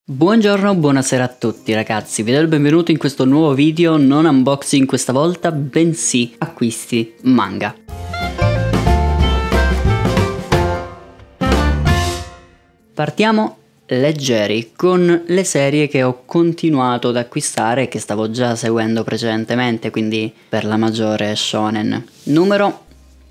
Buongiorno, buonasera a tutti ragazzi, vi do il benvenuto in questo nuovo video, non unboxing questa volta, bensì acquisti manga. Partiamo leggeri con le serie che ho continuato ad acquistare e che stavo già seguendo precedentemente, quindi per la maggiore shonen. Numero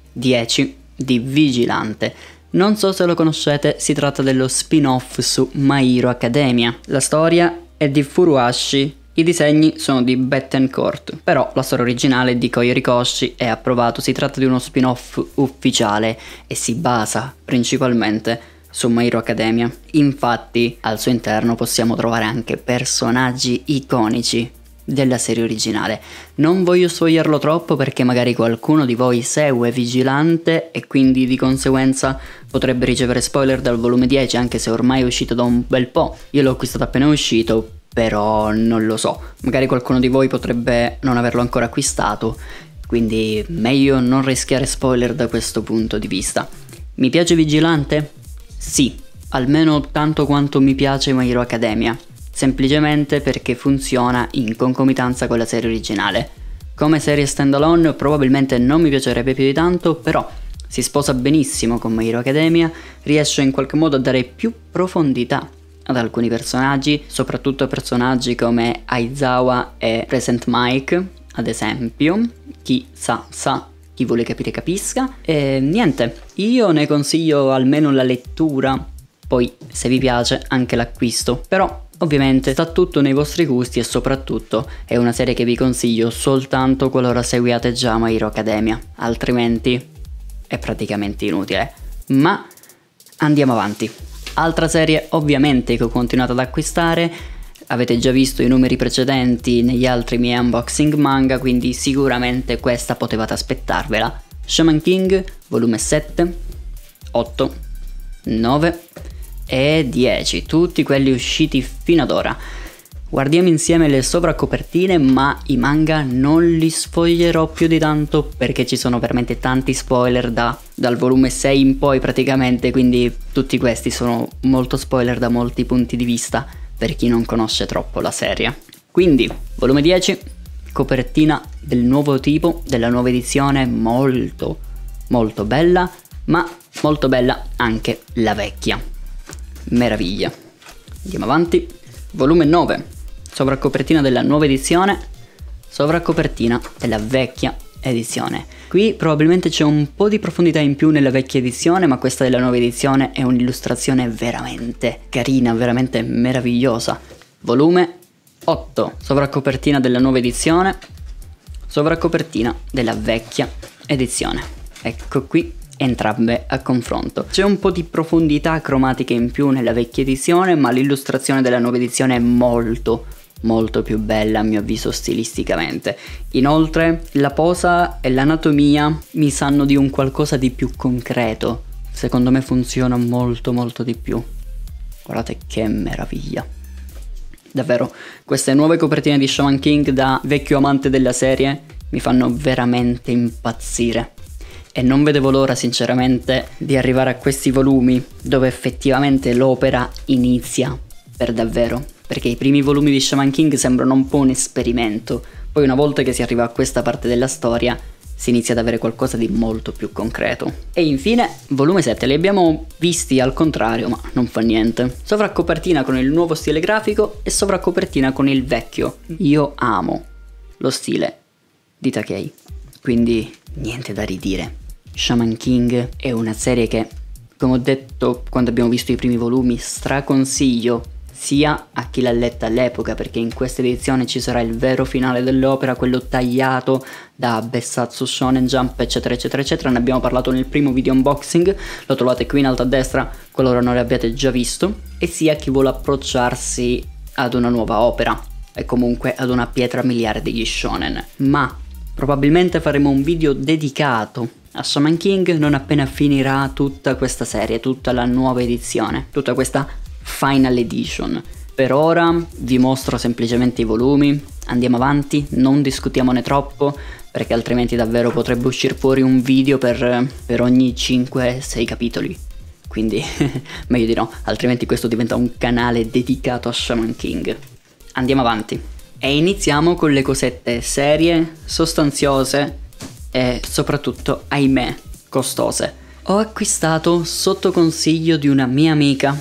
10 di Vigilante. Non so se lo conoscete, si tratta dello spin-off su My Hero Academia. La storia è di Furuhashi, i disegni sono di Bettencourt, però la storia originale è di Koji Horikoshi e approvato. Si tratta di uno spin-off ufficiale e si basa principalmente su My Hero Academia. Infatti al suo interno possiamo trovare anche personaggi iconici della serie originale. Non voglio spoilerlo troppo perché magari qualcuno di voi segue Vigilante e quindi di conseguenza potrebbe ricevere spoiler dal volume 10, anche se ormai è uscito da un bel po'. Io l'ho acquistato appena uscito, però non lo so, magari qualcuno di voi potrebbe non averlo ancora acquistato, quindi meglio non rischiare spoiler da questo punto di vista. Mi piace Vigilante? Sì, almeno tanto quanto mi piace My Hero Academia, semplicemente perché funziona in concomitanza con la serie originale. Come serie standalone probabilmente non mi piacerebbe più di tanto, però si sposa benissimo con My Hero Academia, riesce in qualche modo a dare più profondità ad alcuni personaggi, soprattutto personaggi come Aizawa e Present Mic, ad esempio. Chi sa, chi vuole capire capisca. E niente, io ne consiglio almeno la lettura, poi se vi piace anche l'acquisto, però ovviamente sta tutto nei vostri gusti e soprattutto è una serie che vi consiglio soltanto qualora seguiate già My Hero Academia, altrimenti è praticamente inutile. Ma andiamo avanti. Altra serie ovviamente che ho continuato ad acquistare, avete già visto i numeri precedenti negli altri miei unboxing manga, quindi sicuramente questa potevate aspettarvela. Shaman King volume 7, 8, 9 e 10, tutti quelli usciti fino ad ora. Guardiamo insieme le sovracopertine, ma i manga non li sfoglierò più di tanto perché ci sono veramente tanti spoiler dal volume 6 in poi praticamente, quindi tutti questi sono molto spoiler da molti punti di vista per chi non conosce troppo la serie. Quindi volume 10, copertina del nuovo tipo, della nuova edizione, molto bella, ma molto bella anche la vecchia. Meraviglia. Andiamo avanti. Volume 9, sovracopertina della nuova edizione, sovracopertina della vecchia edizione. Qui probabilmente c'è un po' di profondità in più nella vecchia edizione, ma questa della nuova edizione è un'illustrazione veramente carina, veramente meravigliosa. Volume 8, sovracopertina della nuova edizione, sovracopertina della vecchia edizione. Ecco qui entrambe a confronto. C'è un po' di profondità cromatica in più nella vecchia edizione, ma l'illustrazione della nuova edizione è molto più bella a mio avviso stilisticamente. Inoltre la posa e l'anatomia mi sanno di un qualcosa di più concreto, secondo me funziona molto di più. Guardate che meraviglia, davvero. Queste nuove copertine di Shaman King, da vecchio amante della serie, mi fanno veramente impazzire. E non vedevo l'ora sinceramente di arrivare a questi volumi dove effettivamente l'opera inizia per davvero, perché i primi volumi di Shaman King sembrano un po' un esperimento, poi una volta che si arriva a questa parte della storia si inizia ad avere qualcosa di molto più concreto. E infine volume 7, li abbiamo visti al contrario, ma non fa niente. Sovracopertina con il nuovo stile grafico e sovracopertina con il vecchio. Io amo lo stile di Takei, quindi niente da ridire. Shaman King è una serie che, come ho detto quando abbiamo visto i primi volumi, straconsiglio sia a chi l'ha letta all'epoca, perché in questa edizione ci sarà il vero finale dell'opera, quello tagliato da Bessatsu Shonen Jump eccetera eccetera. Ne abbiamo parlato nel primo video unboxing, lo trovate qui in alto a destra qualora non l'abbiate già visto, e sia a chi vuole approcciarsi ad una nuova opera e comunque ad una pietra miliare degli shonen. Ma probabilmente faremo un video dedicato a Shaman King non appena finirà tutta questa serie, tutta la nuova edizione, tutta questa Final Edition. Per ora vi mostro semplicemente i volumi, andiamo avanti, non discutiamone troppo perché altrimenti davvero potrebbe uscire fuori un video per ogni 5-6 capitoli. quindi meglio di no, altrimenti questo diventa un canale dedicato a Shaman King. Andiamo avanti e iniziamo con le cosette serie, sostanziose e soprattutto, ahimè, costose. Ho acquistato sotto consiglio di una mia amica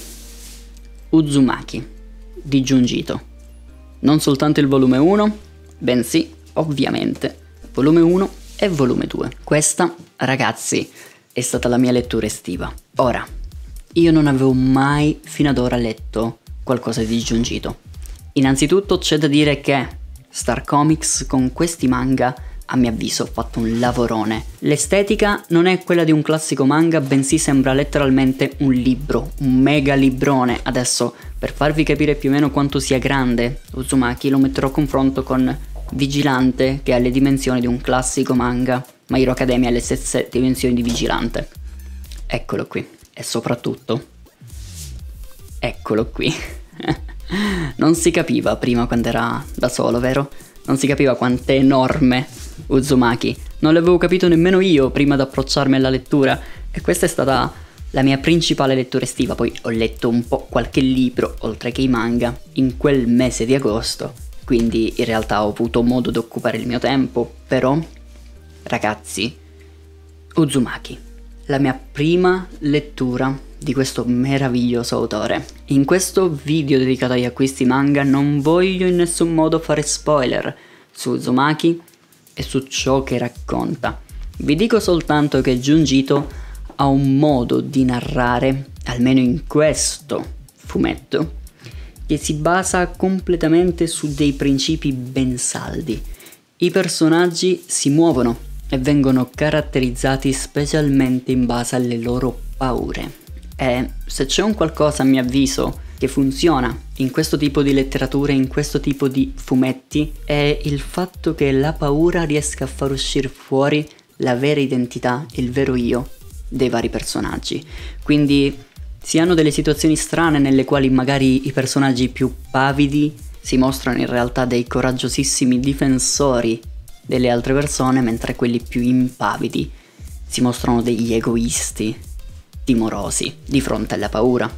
Uzumaki di Junji Ito. Non soltanto il volume 1, bensì ovviamente volume 1 e volume 2. Questa, ragazzi, è stata la mia lettura estiva. Ora, io non avevo mai fino ad ora letto qualcosa di Junji Ito. Innanzitutto c'è da dire che Star Comics con questi manga, a mio avviso, ha fatto un lavorone. L'estetica non è quella di un classico manga, bensì sembra letteralmente un libro, un mega librone. Adesso, per farvi capire più o meno quanto sia grande Uzumaki, lo metterò a confronto con Vigilante, che ha le dimensioni di un classico manga. My Hero Academia ha le stesse dimensioni di Vigilante. Eccolo qui. E soprattutto, eccolo qui. Non si capiva prima quando era da solo, vero? Non si capiva quanto è enorme Uzumaki. Non l'avevo capito nemmeno io prima di approcciarmi alla lettura. E questa è stata la mia principale lettura estiva. Poi ho letto un po' qualche libro, oltre che i manga, in quel mese di agosto. Quindi in realtà ho avuto modo di occupare il mio tempo. Però, ragazzi, Uzumaki, la mia prima lettura di questo meraviglioso autore. In questo video dedicato agli acquisti manga non voglio in nessun modo fare spoiler su Uzumaki e su ciò che racconta. Vi dico soltanto che Junji Ito ha un modo di narrare, almeno in questo fumetto, che si basa completamente su dei principi ben saldi. I personaggi si muovono e vengono caratterizzati specialmente in base alle loro paure. E se c'è un qualcosa, a mio avviso, che funziona in questo tipo di letteratura, in questo tipo di fumetti, è il fatto che la paura riesca a far uscire fuori la vera identità, il vero io dei vari personaggi. Quindi si hanno delle situazioni strane nelle quali magari i personaggi più pavidi si mostrano in realtà dei coraggiosissimi difensori delle altre persone, mentre quelli più impavidi si mostrano degli egoisti timorosi di fronte alla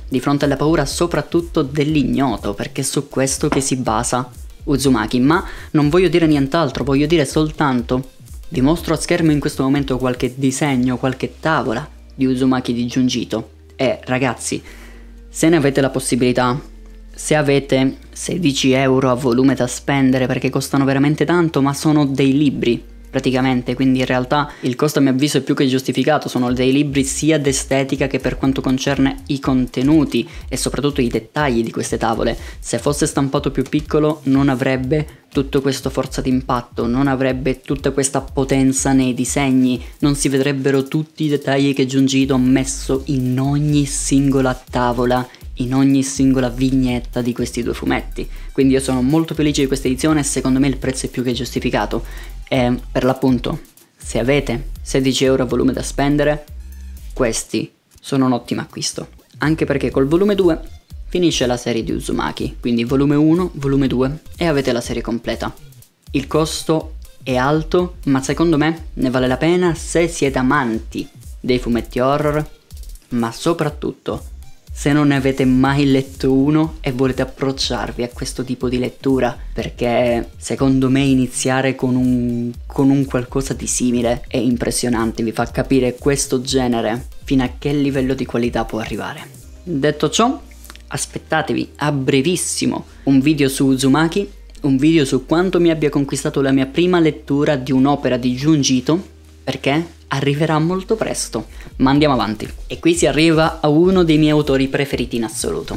paura soprattutto dell'ignoto, perché è su questo che si basa Uzumaki. Ma non voglio dire nient'altro, voglio dire soltanto, vi mostro a schermo in questo momento qualche disegno, qualche tavola di Uzumaki di Junji Ito. E ragazzi, se ne avete la possibilità, se avete 16 euro a volume da spendere, perché costano veramente tanto, ma sono dei libri praticamente, quindi in realtà il costo a mio avviso è più che giustificato. Sono dei libri sia d'estetica che per quanto concerne i contenuti e soprattutto i dettagli di queste tavole. Se fosse stampato più piccolo non avrebbe tutto questo forza d'impatto, non avrebbe tutta questa potenza nei disegni, non si vedrebbero tutti i dettagli che Junji Ito ha messo in ogni singola tavola, in ogni singola vignetta di questi due fumetti. Quindi io sono molto felice di questa edizione e secondo me il prezzo è più che giustificato. E per l'appunto, se avete 16 euro a volume da spendere, questi sono un ottimo acquisto. Anche perché col volume 2 finisce la serie di Uzumaki, quindi volume 1, volume 2 e avete la serie completa. Il costo è alto, ma secondo me ne vale la pena se siete amanti dei fumetti horror, ma soprattutto se non ne avete mai letto uno e volete approcciarvi a questo tipo di lettura, perché secondo me iniziare con un qualcosa di simile è impressionante, vi fa capire questo genere fino a che livello di qualità può arrivare. Detto ciò, aspettatevi a brevissimo un video su Uzumaki, un video su quanto mi abbia conquistato la mia prima lettura di un'opera di Junji Ito, perché arriverà molto presto. Ma andiamo avanti. E qui si arriva a uno dei miei autori preferiti in assoluto,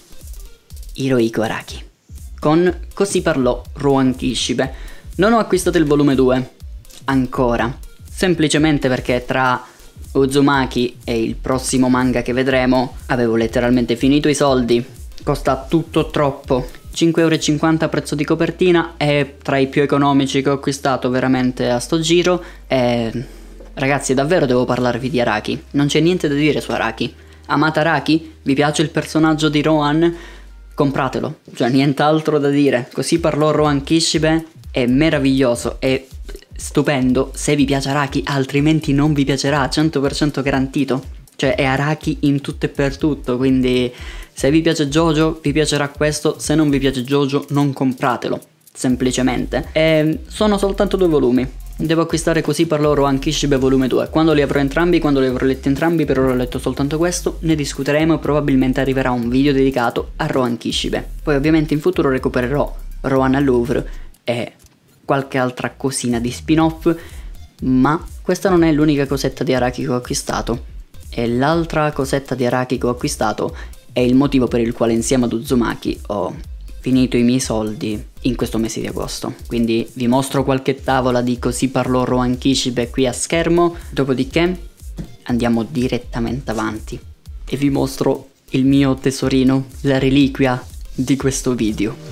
Hirohiko Araki, con Così parlò Rurouni Kishibe. Non ho acquistato il volume 2 ancora, semplicemente perché tra Uzumaki e il prossimo manga che vedremo avevo letteralmente finito i soldi, costa tutto troppo. 5,50 € prezzo di copertina, è tra i più economici che ho acquistato veramente a sto giro. E ragazzi, davvero devo parlarvi di Araki, non c'è niente da dire su Araki. Amate Araki? Vi piace il personaggio di Rohan? Compratelo, cioè nient'altro da dire. Così parlò Rurouni Kishibe, è meraviglioso, è stupendo se vi piace Araki, altrimenti non vi piacerà, 100% garantito. cioè è Araki in tutto e per tutto, quindi se vi piace JoJo vi piacerà questo, se non vi piace JoJo non compratelo, semplicemente. E sono soltanto 2 volumi, devo acquistare Così parlò Rohan Kishibe volume 2, quando li avrò entrambi, quando li avrò letti entrambi, per ora ho letto soltanto questo, ne discuteremo e probabilmente arriverà un video dedicato a Rohan Kishibe. Poi ovviamente in futuro recupererò Rohan al Louvre e qualche altra cosina di spin-off, ma questa non è l'unica cosetta di Araki che ho acquistato, e l'altra cosetta di Araki che ho acquistato è il motivo per il quale insieme ad Uzumaki ho finito i miei soldi in questo mese di agosto. Quindi vi mostro qualche tavola di Così parlò Rohan Kishibe qui a schermo, dopodiché andiamo direttamente avanti e vi mostro il mio tesorino, la reliquia di questo video.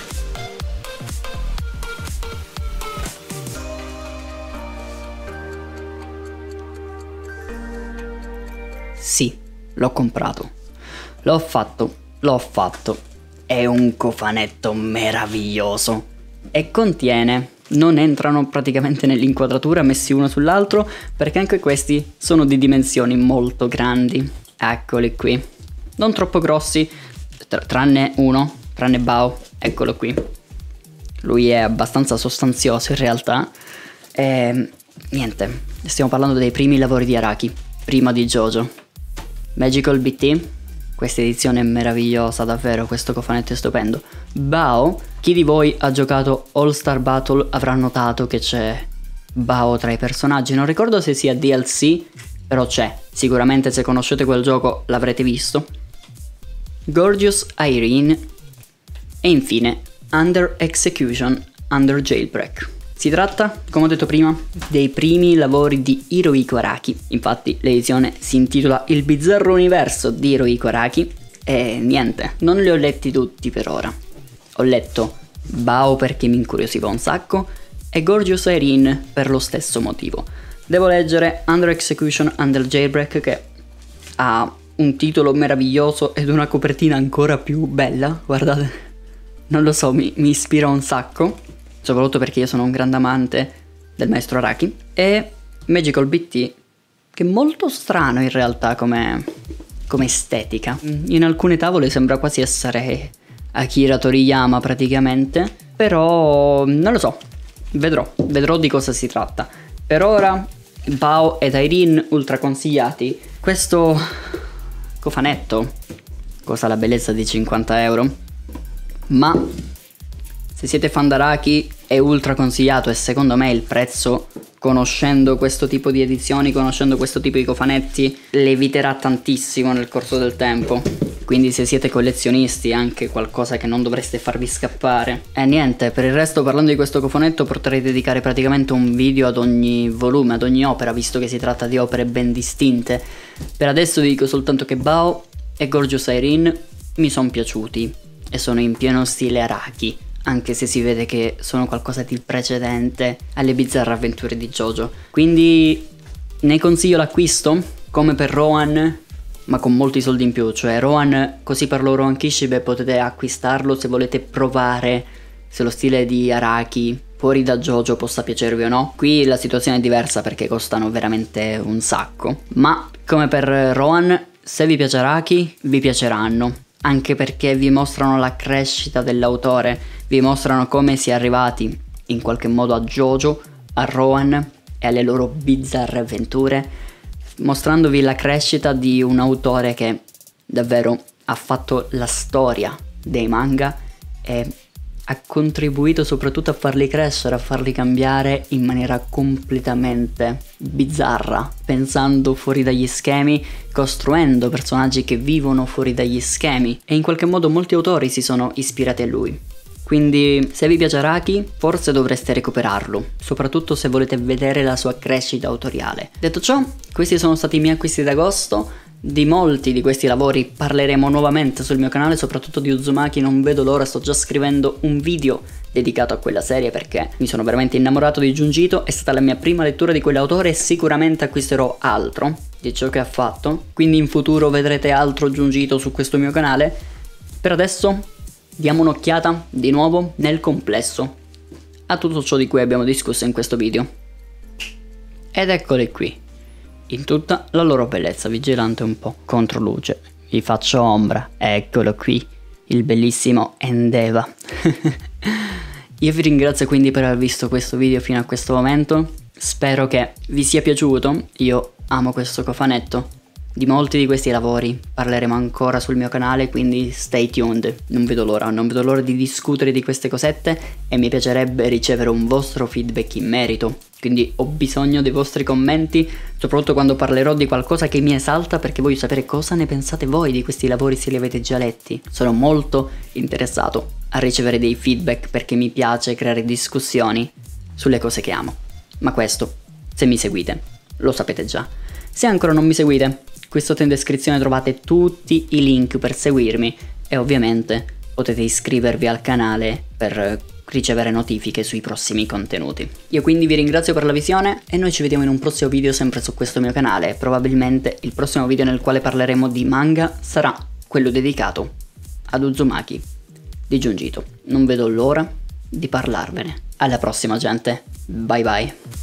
Sì, l'ho comprato, l'ho fatto, è un cofanetto meraviglioso e contiene, non entrano praticamente nell'inquadratura messi uno sull'altro perché anche questi sono di dimensioni molto grandi, eccoli qui, non troppo grossi, tranne uno, tranne Bao, eccolo qui, lui è abbastanza sostanzioso in realtà e niente, stiamo parlando dei primi lavori di Araki, prima di JoJo. Magical BT, questa edizione è meravigliosa davvero, questo cofanetto è stupendo. Bao, chi di voi ha giocato All Star Battle avrà notato che c'è Bao tra i personaggi, non ricordo se sia DLC, però c'è, sicuramente se conoscete quel gioco l'avrete visto. Gorgeous Irene e infine Under Execution, Under Jailbreak. Si tratta, come ho detto prima, dei primi lavori di Hirohiko Araki, infatti l'edizione si intitola Il bizzarro universo di Hirohiko Araki e niente, non li ho letti tutti per ora. Ho letto Bao perché mi incuriosiva un sacco e Gorgeous Irene per lo stesso motivo. Devo leggere Under Execution, Under Jailbreak che ha un titolo meraviglioso ed una copertina ancora più bella, guardate, non lo so, mi ispira un sacco. Soprattutto perché io sono un grande amante del maestro Araki, e Magical BT, che è molto strano in realtà come estetica. In alcune tavole sembra quasi essere Akira Toriyama praticamente, però non lo so, vedrò di cosa si tratta. Per ora Bao ed Irene ultra consigliati. Questo cofanetto costa la bellezza di 50 euro, ma se siete fan d'Araki è ultra consigliato e secondo me il prezzo, conoscendo questo tipo di edizioni, conoscendo questo tipo di cofanetti, le eviterà tantissimo nel corso del tempo. Quindi se siete collezionisti è anche qualcosa che non dovreste farvi scappare. E niente, per il resto parlando di questo cofanetto potrei dedicare praticamente un video ad ogni volume, ad ogni opera, visto che si tratta di opere ben distinte. Per adesso vi dico soltanto che Bao e Gorgeous Irene mi sono piaciuti e sono in pieno stile Araki, anche se si vede che sono qualcosa di precedente alle bizzarre avventure di JoJo. Quindi ne consiglio l'acquisto, come per Rohan, ma con molti soldi in più. Cioè Rohan, Così parlò Rohan Kishibe, potete acquistarlo se volete provare se lo stile di Araki fuori da JoJo possa piacervi o no. Qui la situazione è diversa perché costano veramente un sacco, ma come per Rohan, se vi piace Araki vi piaceranno, anche perché vi mostrano la crescita dell'autore, vi mostrano come si è arrivati in qualche modo a JoJo, a Rohan e alle loro bizzarre avventure, mostrandovi la crescita di un autore che davvero ha fatto la storia dei manga e ha contribuito soprattutto a farli crescere, a farli cambiare in maniera completamente bizzarra, pensando fuori dagli schemi, costruendo personaggi che vivono fuori dagli schemi, e in qualche modo molti autori si sono ispirati a lui. Quindi se vi piace Araki forse dovreste recuperarlo, soprattutto se volete vedere la sua crescita autoriale. Detto ciò, questi sono stati i miei acquisti d'agosto. Di molti di questi lavori parleremo nuovamente sul mio canale, soprattutto di Uzumaki non vedo l'ora, sto già scrivendo un video dedicato a quella serie perché mi sono veramente innamorato di Junji Ito, è stata la mia prima lettura di quell'autore e sicuramente acquisterò altro di ciò che ha fatto, quindi in futuro vedrete altro Junji Ito su questo mio canale. Per adesso diamo un'occhiata di nuovo nel complesso a tutto ciò di cui abbiamo discusso in questo video. Ed eccole qui, in tutta la loro bellezza, vigilante un po' contro luce. Vi faccio ombra, eccolo qui, il bellissimo Endeavor. Io vi ringrazio quindi per aver visto questo video fino a questo momento, spero che vi sia piaciuto, io amo questo cofanetto. Di molti di questi lavori parleremo ancora sul mio canale, quindi stay tuned, non vedo l'ora di discutere di queste cosette e mi piacerebbe ricevere un vostro feedback in merito, quindi ho bisogno dei vostri commenti, soprattutto quando parlerò di qualcosa che mi esalta, perché voglio sapere cosa ne pensate voi di questi lavori se li avete già letti. Sono molto interessato a ricevere dei feedback perché mi piace creare discussioni sulle cose che amo, ma questo se mi seguite lo sapete già. Se ancora non mi seguite, qui sotto in descrizione trovate tutti i link per seguirmi e ovviamente potete iscrivervi al canale per ricevere notifiche sui prossimi contenuti. Io quindi vi ringrazio per la visione e noi ci vediamo in un prossimo video sempre su questo mio canale. Probabilmente il prossimo video nel quale parleremo di manga sarà quello dedicato ad Uzumaki di Junji Ito. Non vedo l'ora di parlarvene. Alla prossima gente, bye bye.